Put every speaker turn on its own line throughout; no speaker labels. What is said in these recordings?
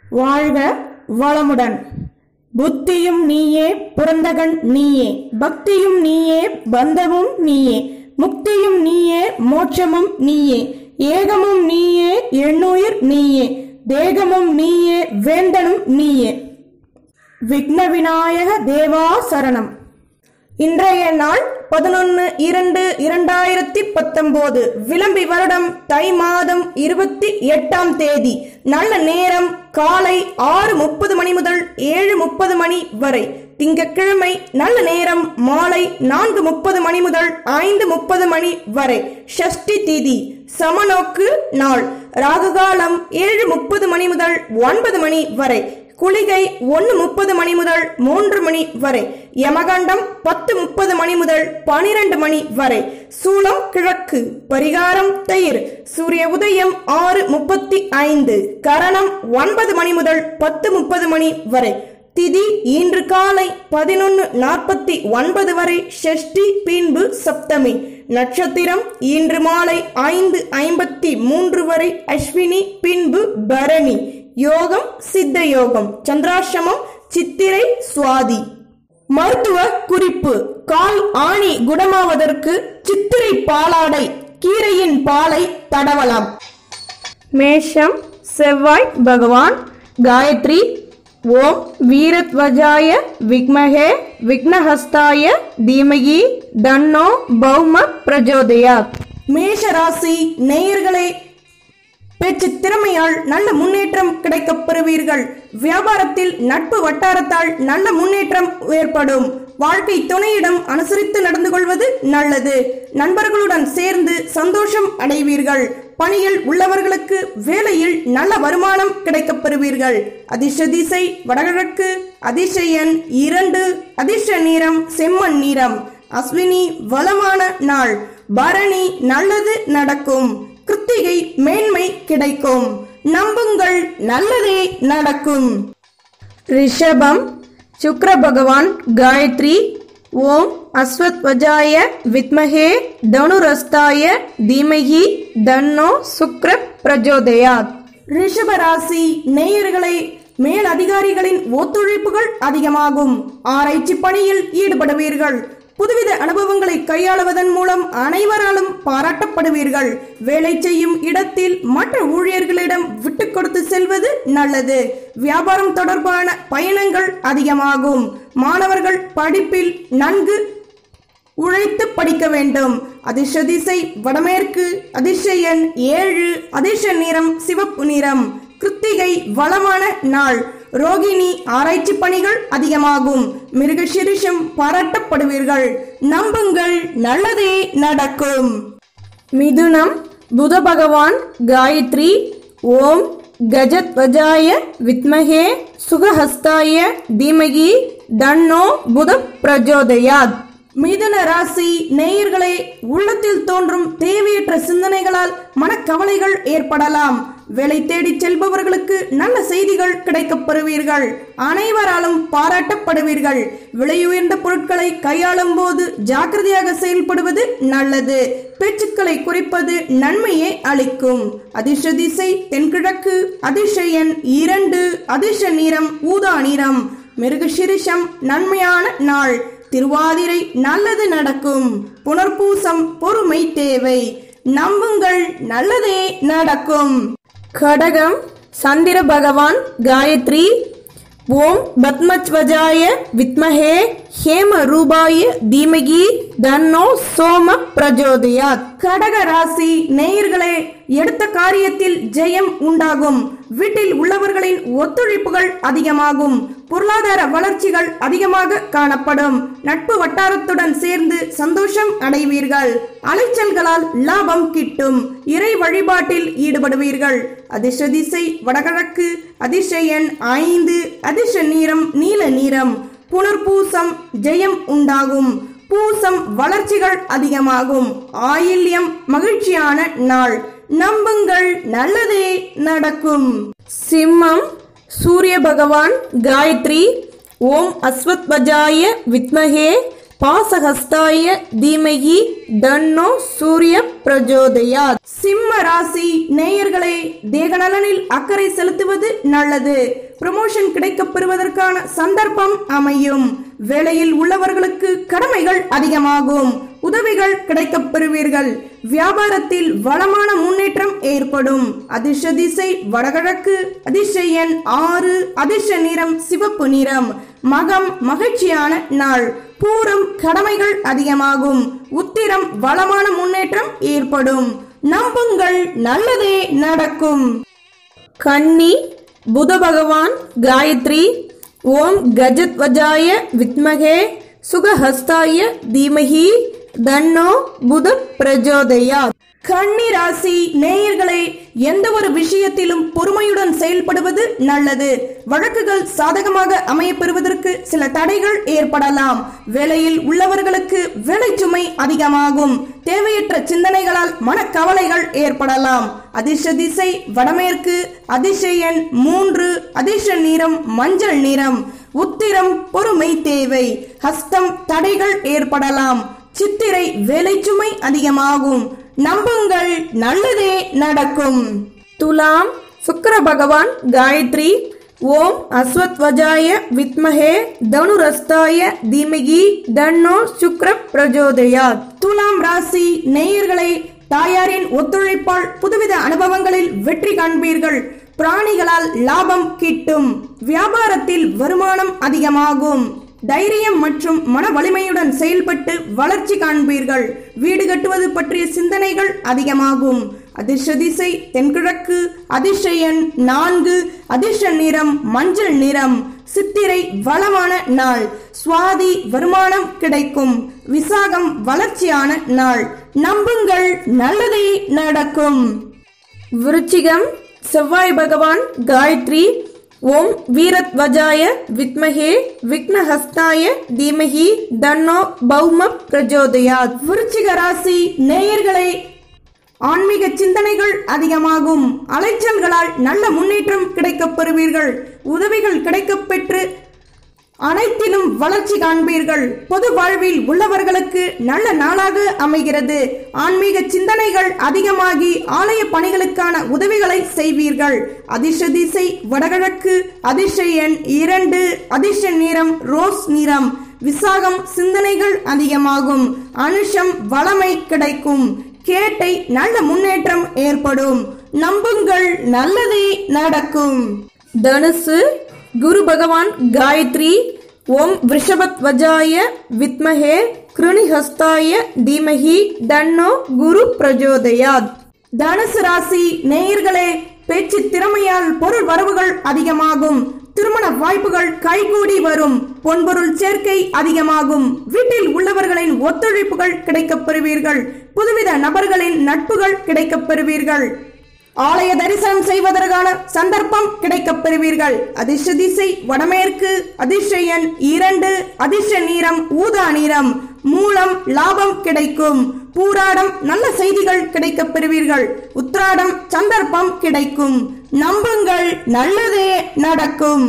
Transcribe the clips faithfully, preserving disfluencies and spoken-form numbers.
வாழ்க வளமுடன். புத்தியும் நீயே, புரந்தகன் நீயே, பக்தியும் நீயே, பந்தமும் நீயே, முக்தியும் நீயே, மோட்சமும் நீயே, ஏகமும் நீயே, எண்ணுயிர் நீயே, தேகமும் நீயே, வேந்தனும் நீயே. விக்ன விநாயக தேவா சரணம். இன்றைய நாள் பதினொன்று இரண்டு இரண்டாயிரத்தி பத்தொன்பது, விளம்பி வருடம் தை மாதம் இருபத்தி எட்டாம் தேதி. நல்ல நேரம் காலை ஆறு முப்பது மணி முதல் ஏழு முப்பது மணி வரை. திங்கட்கிழமை நல்ல நேரம் மாலை நான்கு முப்பது மணி முதல் ஐந்து முப்பது மணி வரை. ஷஷ்டி திதி சமநோக்கு நாள். ராகுகாலம் ஏழு முப்பது மணி முதல் ஒன்பது மணி வரை. குளிகை ஒன்று முப்பது மணி முதல் மூன்று மணி வரை. யமகண்டம் பத்து முப்பது மணி முதல் பனிரெண்டு மணி வரை. சூலம் கிழக்கு. பரிகாரம் தயிர். சூரிய உதயம் ஆறு முப்பத்தி ஐந்து. கரணம் ஒன்பது மணி முதல் பத்து முப்பது மணி வரை. திதி இன்று காலை பதினொன்று நாற்பத்தி ஒன்பது வரை. ஷஷ்டி பின்பு சப்தமி. நட்சத்திரம் இன்று மாலை ஐந்து ஐம்பத்தி மூன்று வரை. அஸ்வினி பின்பு பரணி. யோகம் சித்த யோகம். சந்திராஷ்டமம் சித்திரை சுவாதி. மருத்துவ குறிப்பு: கால் ஆணி குணமாவதற்கு சித்திரை பாலாடை கீரையின் பாலை தடவலாம். மேஷம் செவ்வாய் பகவான். காயத்ரி ஓம் வீரத்வஜாய விக்மஹே விக்னஹஸ்தாய தீமகி தன்னோ பௌம பிரஜோதயாத். மேஷ ராசி நேயர்களே, பேச்சு திறமையால் நல்ல முன்னேற்றம் கிடைக்கப் பெறுவீர்கள். வியாபாரத்தில் நட்பு வட்டாரத்தால் நல்ல முன்னேற்றம் ஏற்படும். வாழ்க்கை துணையிடம் அனுசரித்து நடந்து கொள்வது நல்லது. நண்பர்களுடன் சேர்ந்து சந்தோஷம் அடைவீர்கள். பணியில் உள்ளவர்களுக்கு வேலையில் நல்ல வருமானம் கிடைக்கப் பெறுவீர்கள். அதிர்ஷ்ட திசை வடகிழக்கு. அதிர்ஷ்ட எண் இரண்டு. அதிர்ஷ்ட நிறம் செம்மண் நிறம். அஸ்வினி வளமான நாள். பரணி நல்லது நடக்கும். கிருத்திகை மேன்மை கிடைக்கும். நம்புங்கள், நல்லதே நடக்கும். ரிஷபம் சுக்கிர பகவான். காயத்ரி ஓம் அஸ்வத்வஜாய வித்மஹே தனுரஸ்தாய தீமஹி தன்னோ சுக்ர பிரஜோதயாத். ரிஷப ராசி நேயர்களை, மேல் அதிகாரிகளின் ஒத்துழைப்புகள் அதிகமாகும். ஆராய்ச்சி பணியில் ஈடுபடுவீர்கள். புதுவித அனுபவங்களை கையாளுவதன் மூலம் அனைவராலும் பாராட்டப்படுவீர்கள். வேலை செய்யும் இடத்தில் மற்ற ஊழியர்களிடம் விட்டு கொடுத்து செல்வது நல்லது. வியாபாரம் தொடர்பான பயணங்கள் அதிகமாகும். மாணவர்கள் படிப்பில் நன்கு உழைத்து படிக்க வேண்டும். அதிர்ஷ்ட திசை வடமேற்கு. அதிர்ஷ்ட எண் ஏழு. அதிர்ஷ்ட நிறம் சிவப்பு நிறம். கிருத்திகை வளமான நாள். ரோகிணி ஆராய்ச்சி பணிகள் அதிகமாகும். மிருகசீரிஷம் பாராட்டப்படுவீர்கள். நம்புங்கள், நல்லதே நடக்கும். மிதுனம் புத பகவான். காயத்ரி ஓம் கஜத்வஜாய வித்மஹே சுகஹஸ்தாய தீமகி தன்னோ புத பிரஜோதயாத். மிதுன ராசி நேயர்களே, உள்ளத்தில் தோன்றும் தேவையற்ற சிந்தனைகளால் மனக்கவலைகள் ஏற்படலாம். வேலை தேடி செல்பவர்களுக்கு நல்ல செய்திகள் கிடைக்கப் பெறுவீர்கள். அனைவராலும் பாராட்டப்படுவீர்கள். விலையுயர்ந்த பொருட்களை கையாளும் போது ஜாக்கிரதையாக செயல்படுவது நல்லது. பேச்சுக்களை குறைப்பது நன்மையை அளிக்கும். அதிர்ஷ்ட திசை தென்கிழக்கு. அதிர்ஷ்ட எண் இரண்டு. அதிர்ஷ்ட நிறம் ஊதா நிறம். மிருகசீரிஷம் நன்மையான நாள். திருவாதிரை நல்லது நடக்கும். புனர்பூசம் பொறுமை தேவை. நம்புங்கள், நல்லதே நடக்கும். கடகம் சந்திர பகவான். காயத்ரி ஓம் பத்மத்வஜாய வித்மஹே ஹேம ரூபாய தீமகி தன்னோ சோம பிரஜோதயாத். கடக ராசி நேயர்களே, எடுத்த காரியத்தில் ஜெயம் உண்டாகும். வீட்டில் உள்ளவர்களின் ஒத்துழைப்புகள் அதிகமாகும். பொருளாதார வளர்ச்சிகள் அதிகமாக காணப்படும். நட்பு வட்டாரத்துடன் சேர்ந்து சந்தோஷம் அடைவீர்கள். அலைச்சல்களால் லாபம் கிட்டும். இறை வழிபாட்டில் ஈடுபடுவீர்கள். அதிர்ஷ்ட திசை வடகிழக்கு. அதிர்ஷ்ட எண் ஐந்து. அதிர்ஷ்ட நிறம் நீல நிறம். புனர்பூசம் ஜெயம் உண்டாகும். பூசம் வளர்ச்சிகள் அதிகமாகும். ஆயில்யம் மகிழ்ச்சியான நாள். நம்புங்கள், நல்லதே நடக்கும். சிம்மம் சூரிய பகவான். காயத்ரி ஓம் அஸ்வத்வஜாய வித்மஹே பாசஹஸ்தாய தீமகி தன்னோ சூரிய பிரஜோதயாத். சிம்ம ராசி நேயர்களே, தேக நலனில் அக்கறை செலுத்துவது நல்லது. ப்ரமோஷன் கிடைக்கப் பெறுவதற்கான சந்தர்ப்பம் அமையும். வேலையில் உள்ளவர்களுக்கு கடமைகள் அதிகமாகும். உதவிகள் கிடைக்கப் பெறுவீர்கள். வியாபாரத்தில் வளமான முன்னேற்றம் ஏற்படும். அதிர்ஷ்ட திசை வடகிழக்கு. அதிர்ஷ்ட எண் ஆறு. அதிர்ஷ்ட நிறம் சிவப்பு நிறம். மகம் மகிழ்ச்சியான நாள். பூரம் கடமைகள் அதிகமாகும். உத்திரம் வளமான முன்னேற்றம் ஏற்படும். நம்புங்கள், நல்லதே நடக்கும். கன்னி புத பகவான் காயத்ரி. ஓம் கஜத்வஜாய வித்மகே சுகஹஸ்தாய தீமஹி தன்னோ புத பிரஜோதயாத். கன்னி ராசி நேயர்களே, எந்த ஒரு விஷயத்திலும் பொறுமையுடன் செயல்படுவது நல்லது. வழக்குகள் சாதகமாக அமைய பெறுவதற்கு சில தடைகள் ஏற்படலாம். வேலையில் உள்ளவர்களுக்கு வேலை சுமை அதிகமாகும். தேவையற்ற சிந்தனைகளால் மனக்கவலைகள் ஏற்படலாம். அதிர்ஷ்ட திசை வடமேற்கு. அதிர்ஷ்ட எண் மூன்று. அதிர்ஷ்ட நிறம் மஞ்சள் நிறம். உத்திரம் பொறுமை தேவை. ஹஸ்தம் தடைகள் ஏற்படலாம். சித்திரை வேலை சுமை அதிகமாகும். நம்புங்கள், நல்லதே நடக்கும். துலாம் சுக்கிர பகவான் காயத்ரி. ஓம் அஸ்வத்வஜாய வித்மஹே தனுரஸ்தாய தீமகி தன்னோ சுக்ர பிரஜோதயாத். துலாம் ராசி நேயர்களே, தாயாரின் ஒத்துழைப்பால் புதுவித அனுபவங்களில் வெற்றி காண்பீர்கள். பிராணிகளால் லாபம் கிட்டும். வியாபாரத்தில் வருமானம் அதிகமாகும். தைரியம் மற்றும் மன வலிமையுடன் செயல்பட்டு வளர்ச்சி காண்பீர்கள். வீடு கட்டுவது பற்றிய சிந்தனைகள் அதிகமாகும். அதிர்ஷ்ட திசை தென்கிழக்கு. அதிர்ஷ்ட எண் நான்கு. அதிர்ஷ்ட நிறம் மஞ்சள் நிறம். சித்திரை வளமான நாள். சுவாதி வருமானம் கிடைக்கும். விசாகம் வளர்ச்சியான நாள். நம்புங்கள், நல்லதே நடக்கும். விருச்சிகம் செவ்வாய் பகவான் காயத்ரி. ஓம் வீரத்வஜாய வித்மஹே விக்னஹஸ்தாய தீமஹி தன்னோ பௌம பிரஜோதயாத். விருச்சிக ராசி நேயர்களே, ஆன்மீக சிந்தனைகள் அதிகமாகும். அலைச்சல்களால் நல்ல முன்னேற்றம் கிடைக்கப் பெறுவீர்கள். உதவிகள் கிடைக்கப் பெற்று அனைத்திலும் வளர்ச்சி காண்பீர்கள். பொது வாழ்வில் உள்ளவர்களுக்கு நல்ல நாளாக அமைகிறது. ஆன்மீக சிந்தனைகள் அதிகமாகி ஆலய பணிகளுக்கான உதவிகளை செய்வீர்கள். அதிர்ஷ்ட திசை வடகிழக்கு. அதிர்ஷ்ட எண் இரண்டு. அதிர்ஷ்ட நிறம் ரோஸ் நிறம். விசாகம் சிந்தனைகள் அதிகமாகும். அனுஷம் வளமை கிடைக்கும். கேட்டை நல்ல முன்னேற்றம் ஏற்படும். நம்புங்கள், நல்லதே நடக்கும். தனுசு குரு பகவான் காயத்ரி. ஓம் விருஷபத்வஜாய வித்மஹே கிருணிஹஸ்தாய தீமஹி தன்னோ குரு பிரஜோதயாத். தனுசு ராசி நேயர்களே, பேச்சு திறமையால் பொருள் வரவுகள் அதிகமாகும். திருமண வாய்ப்புகள் கைகூடி வரும். பொன்பொருள் சேர்க்கை அதிகமாகும். வீட்டில் உள்ளவர்களின் ஒத்துழைப்புகள் கிடைக்கப் பெறுவீர்கள். புதுவித நபர்களின் நட்புகள் கிடைக்கப் பெறுவீர்கள். ஆலய தரிசனம் செய்வதற்கான சந்தர்ப்பம் கிடைக்கப் பெறுவீர்கள். அதிர்ஷ்ட திசை வடமேற்கு. அதிர்ஷ்ட எண் இரண்டு. அதிர்ஷ்ட நிறம் ஊதா நிறம். மூலம் லாபம் கிடைக்கும். பூராடம் நல்ல செய்திகள் கிடைக்கப் பெறுவீர்கள். உத்திராடம் சந்தர்ப்பம் கிடைக்கும். நம்புங்கள், நல்லதே நடக்கும்.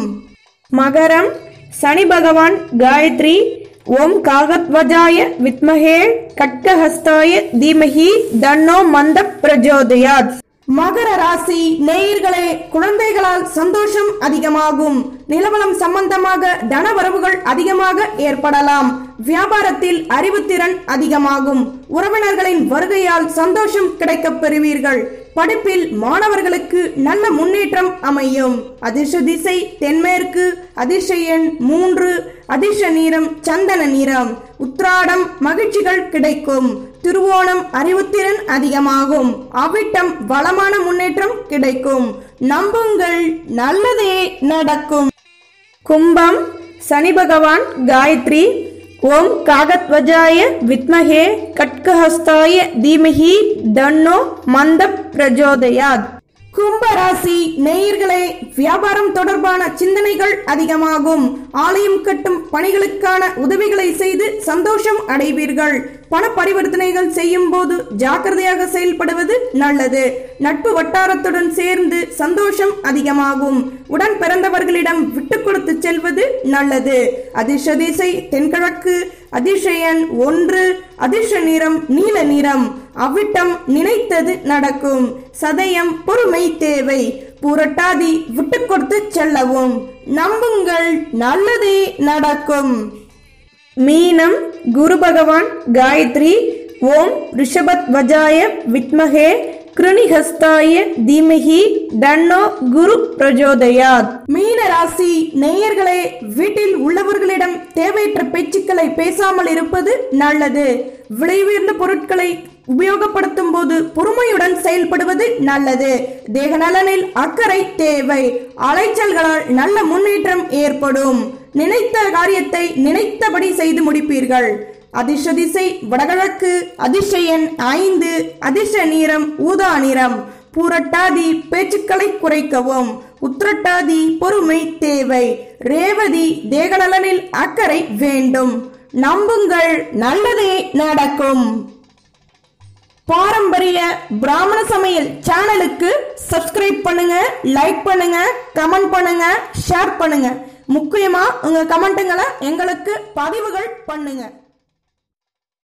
மகரம் சனி பகவான் காயத்ரி. ஓம் காகத்வஜாய வித்மஹே கட்கஹஸ்தாய தீமஹி தன்னோ மந்த பிரஜோதயாத். மகர ராசி நேயர்களே, குழந்தைகளால் சந்தோஷம் அதிகமாகும். நிலவலம் சம்பந்தமாக தனவரவுகள் அதிகமாக ஏற்படலாம். வியாபாரத்தில் அறிவுத்திறன் அதிகமாகும். உறவினர்களின் வருகையால் சந்தோஷம் கிடைக்கப் பெறுவீர்கள். படிப்பில் மாணவர்களுக்கு நல்ல முன்னேற்றம் அமையும். அதிர்ஷ்ட திசை தென்மேற்கு. அதிர்ஷ்ட எண் மூன்று. அதிர்ஷ்ட நிறம் சந்தன நிறம். உத்திராடம் மகிழ்ச்சிகள் கிடைக்கும். திருவோணம் அறிவுத்திறன் அதிகமாகும். அவிட்டம் வளமான முன்னேற்றம் கிடைக்கும். நம்புங்கள், நல்லதே நடக்கும். கும்பம் சனி பகவான் காயத்ரி. ஓம் காகத்வஜாய வித்மஹே கட்கஹஸ்தாய தீமஹி தன்னோ மந்த பிரஜோதயாத். கும்பராசி நேயர்களே, வியாபாரம் தொடர்பான சிந்தனைகள் அதிகமாகும். ஆலயம் கட்டும் பணிகளுக்கான உதவிகளை செய்து சந்தோஷம் அடைவீர்கள். பண பரிவர்த்தனைகள் செய்யும் போது ஜாக்கிரதையாக செயல்படுவது நல்லது. நட்பு வட்டாரத்துடன் சேர்ந்து சந்தோஷம் அதிகமாகும். உடன் பிறந்தவர்களிடம் விட்டு கொடுத்து செல்வது நல்லது. அதிர்ஷ்ட திசை தென்கிழக்கு. அதிர்ஷ்ட எண் ஒன்று. அதிர்ஷ்ட நிறம் நீல நிறம். அவ்விட்டம் நினைத்தது நடக்கும். சதயம் பொறுமை தேவை. பூரட்டாதி விட்டு கொடுத்து செல்லவும். நம்புங்கள், நல்லதே நடக்கும். மீனம் குரு பகவான் காயத்ரி. ஓம் ரிஷபத்வஜாய வித்மகே கிருணிஹஸ்தாய தீமஹி தன்னோ குரு பிரஜோதயாத். மீன ராசி நேயர்களே, வீட்டில் உள்ளவர்களிடம் தேவையற்ற பேச்சுக்களை பேசாமல் இருப்பது நல்லது. விலை உயர்ந்த பொருட்களை உபயோகப்படுத்தும் போது பொறுமையுடன் செயல்படுவது நல்லது. தேக நலனில் அக்கறை தேவை. அலைச்சல்களால் நல்ல முன்னேற்றம் ஏற்படும். நினைத்த காரியத்தை நினைத்தபடி செய்து முடிப்பீர்கள். அதிர்ஷ்ட திசை வடகிழக்கு. அதிர்ஷ்ட எண் ஐந்து. அதிர்ஷ்ட நிறம் ஊதா நிறம். பூரட்டாதி பேச்சுக்களை குறைக்கவும். உத்திரட்டாதி பொறுமை தேவை. ரேவதி தேக நலனில் அக்கறை வேண்டும். நம்புங்கள், நல்லதே நடக்கும். பாரம்பரிய பிராமண சமையல் சேனலுக்கு சப்ஸ்கிரைப் பண்ணுங்க, லைக் பண்ணுங்க, கமெண்ட் பண்ணுங்க, ஷேர் பண்ணுங்க. முக்கியமா உங்க கமெண்ட்டுங்களை எங்களுக்கு பதிவுகள் பண்ணுங்க.